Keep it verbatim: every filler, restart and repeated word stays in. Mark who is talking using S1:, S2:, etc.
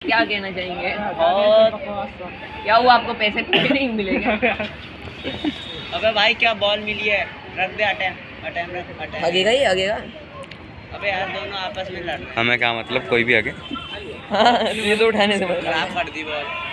S1: क्या कहना चाहेंगे?
S2: बहुत
S1: क्या हुआ, आपको पैसे पूरे नहीं मिलेंगे?
S2: अबे भाई क्या बॉल मिली है, रख दे अटेम अटेम रख अटेम।
S1: आगेगा ही आगेगा।
S2: अबे यार दोनों आपस में लड़ रहे हैं।
S3: हमें क्या मतलब, कोई भी आगे।
S1: हाँ ये तो उठाने से मतलब
S2: खराब कर दी बॉल।